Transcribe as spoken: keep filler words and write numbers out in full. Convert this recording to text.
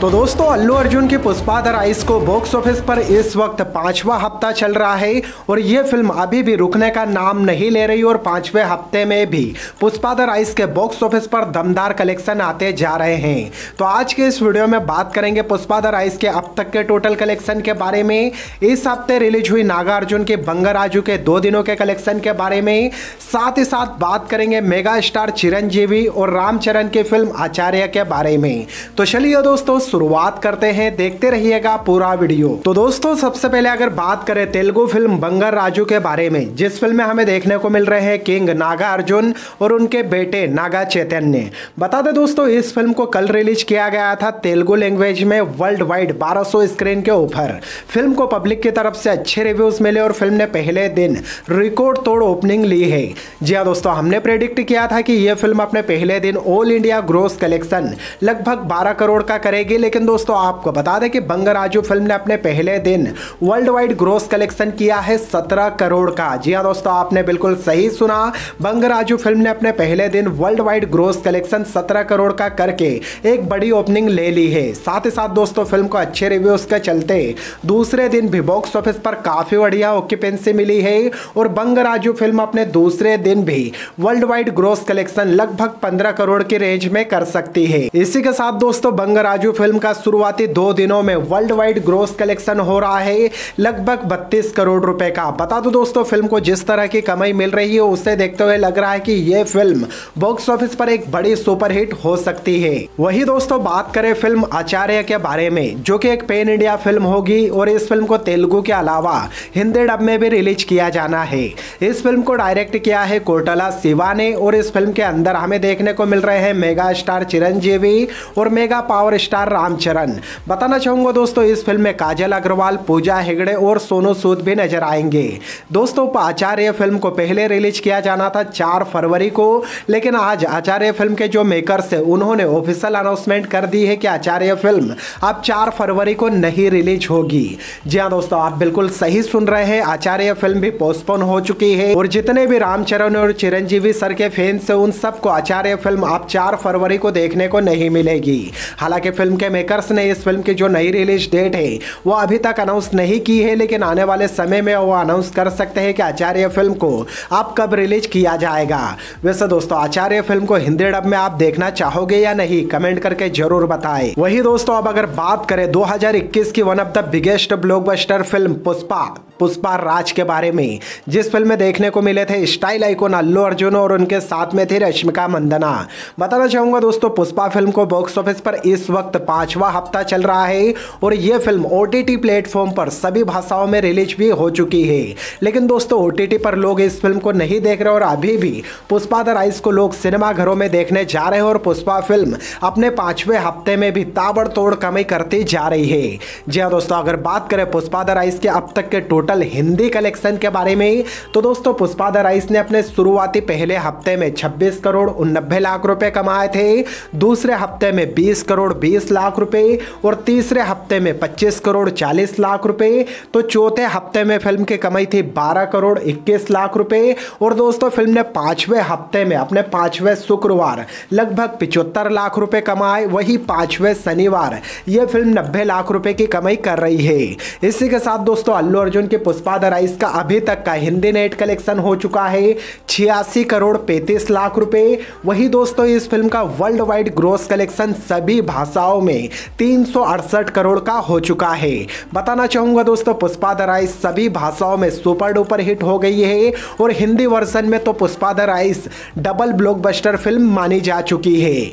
तो दोस्तों अल्लू अर्जुन की पुष्पा द राइस को बॉक्स ऑफिस पर इस वक्त पांचवा हफ्ता चल रहा है और ये फिल्म अभी भी रुकने का नाम नहीं ले रही और पांचवें हफ्ते में भी पुष्पा द राइस के बॉक्स ऑफिस पर दमदार कलेक्शन आते जा रहे हैं। तो आज के इस वीडियो में बात करेंगे पुष्पा द राइस के अब तक के टोटल कलेक्शन के बारे में, इस हफ्ते रिलीज हुई नागार्जुन के बंगाराजू के दो दिनों के कलेक्शन के बारे में, साथ ही साथ बात करेंगे मेगा स्टार चिरंजीवी और रामचरण की फिल्म आचार्य के बारे में। तो चलिए दोस्तों शुरुआत करते हैं, देखते रहिएगा पूरा वीडियो। तो दोस्तों सबसे पहले अगर बात करें तेलुगु फिल्म बंगाराजू के बारे में, जिस फिल्म में हमें देखने को मिल रहे हैं किंग नागार्जुन और उनके बेटे नागा चैतन्य। बता दें दोस्तों इस फिल्म को कल रिलीज किया गया था तेलुगु लैंग्वेज में वर्ल्ड वाइड बारह सौ स्क्रीन के ऊपर। फिल्म को पब्लिक की तरफ से अच्छे रिव्यूज मिले और फिल्म ने पहले दिन रिकॉर्ड तोड़ ओपनिंग ली है। जी हाँ दोस्तों, हमने प्रेडिक्ट किया था कि यह फिल्म अपने पहले दिन ऑल इंडिया ग्रोस कलेक्शन लगभग बारह करोड़ का करेगी, लेकिन दोस्तों आपको बता दें कि बंगाराजू फिल्म ने अपने पहले दिन वर्ल्ड वाइड ग्रोस कलेक्शन किया है सत्रह करोड़ का। जी हां दोस्तों, आपने बिल्कुल सही सुना, बंगाराजू फिल्म ने अपने पहले दिन वर्ल्ड वाइड ग्रोस कलेक्शन सत्रह करोड़ का करके एक बड़ी ओपनिंग ले ली है। साथ ही साथ दोस्तों फिल्म को अच्छे रिव्यूज के चलते दूसरे दिन भी बॉक्स ऑफिस पर काफी बढ़िया ऑक्यूपेंसी मिली है और बंगाराजू फिल्म अपने दूसरे दिन भी वर्ल्ड वाइड ग्रोस कलेक्शन लगभग पंद्रह करोड़ की रेंज में कर सकती है। इसी के साथ दोस्तों बंगाराजू फिल्म का शुरुआती दो दिनों में वर्ल्ड वाइड ग्रोस कलेक्शन हो रहा है लगभग बत्तीस करोड़ रुपए का। बता दो दोस्तों फिल्म को जिस तरह की कमाई मिल रही है उसे देखते हुए लग रहा है कि यह फिल्म बॉक्स ऑफिस पर एक बड़ी सुपरहिट हो सकती है। वही दोस्तों बात करें फिल्म आचार्य के बारे में, जो कि एक पैन इंडिया फिल्म होगी और इस फिल्म को तेलुगु के अलावा हिंदी डब में भी रिलीज किया जाना है। इस फिल्म को डायरेक्ट किया है कोटला शिवा ने और इस फिल्म के अंदर हमें देखने को मिल रहे हैं मेगा स्टार चिरंजीवी और मेगा पावर स्टार रामचरण। बताना चाहूंगा दोस्तों इस फिल्म में काजल अग्रवाल, पूजा हेगड़े और सोनू सूद भी नजर आएंगे। दोस्तों आचार्य फिल्म को पहले रिलीज किया जाना था चार फरवरी को, लेकिन आज आचार्य फिल्म के जो मेकर्स है उन्होंने ऑफिशियल अनाउंसमेंट कर दी है कि आचार्य फिल्म अब चार फरवरी को नहीं रिलीज होगी। जी हाँ दोस्तों, आप बिल्कुल सही सुन रहे हैं, आचार्य फिल्म भी पोस्टपोन हो चुकी है और जितने भी रामचरण और चिरंजीवी सर के फैंस है उन सबको आचार्य फिल्म अब चार फरवरी को देखने को नहीं मिलेगी। हालांकि फिल्म के मेकर्स ने इस फिल्म की जो नई रिलीज डेट है वो अभी तक अनाउंस नहीं की है, लेकिन आने वाले समय में वो अनाउंस कर सकते हैं कि आचार्य फिल्म को अब कब रिलीज किया जाएगा। वैसे दोस्तों आचार्य फिल्म को हिंदी डब में आप देखना चाहोगे या नहीं, कमेंट करके जरूर बताएं। वही दोस्तों अब अगर बात करें दो हज़ार इक्कीस की one of the biggest blockbuster film Pushpa Pushpa Raj के बारे में, जिस फिल्म में देखने को मिले थे स्टाइल आइकॉन अल्लू अर्जुन और उनके साथ में थी रश्मिका मंदाना। बताना चाहूंगा दोस्तों पुष्पा फिल्म को बॉक्स ऑफिस पर इस वक्त पांचवा हफ्ता चल रहा है और यह फिल्म ओटीटी प्लेटफॉर्म पर सभी भाषाओं में रिलीज भी हो चुकी है। लेकिन दोस्तों ओटीटी पर लोग इस फिल्म को नहीं देख रहे और अभी भी पुष्पा द राइस को लोग सिनेमा घरों में देखने जा रहे हैं और पुष्पा फिल्म अपने पांचवें हफ्ते में भी ताबड़तोड़ कमाई करती जा रही है। जी हाँ दोस्तों, अगर बात करें पुष्पा द राइस के अब तक के टोटल हिंदी कलेक्शन के बारे में, तो दोस्तों पुष्पा द राइस ने अपने शुरुआती पहले हफ्ते में छब्बीस करोड़ उननब्बे लाख रुपए कमाए थे, दूसरे हफ्ते में बीस करोड़ बीस लाख रुपए और तीसरे हफ्ते में पच्चीस करोड़ चालीस लाख रुपए। तो चौथे हफ्ते में फिल्म की कमाई थी बारह करोड़ इक्कीस लाख रुपए और दोस्तों फिल्म ने पांचवें हफ्ते में अपने पांचवें शुक्रवार लगभग पिचहत्तर लाख रुपए कमाए। वही पांचवें शनिवार यह फिल्म नब्बे लाख रुपए की कमाई कर रही है। इसी के साथ दोस्तों अल्लू अर्जुन की पुष्पा द राइस का अभी तक का हिंदी नेट कलेक्शन हो चुका है छियासी करोड़ पैंतीस लाख रुपए। वही दोस्तों इस फिल्म का वर्ल्ड वाइड ग्रोस कलेक्शन सभी भाषाओं में तीन सौ अड़सठ करोड़ का हो चुका है। बताना चाहूंगा दोस्तों पुष्पा द राइस सभी भाषाओं में सुपर डुपर हिट हो गई है और हिंदी वर्जन में तो Pushpa the rise double blockbuster film मानी जा चुकी है।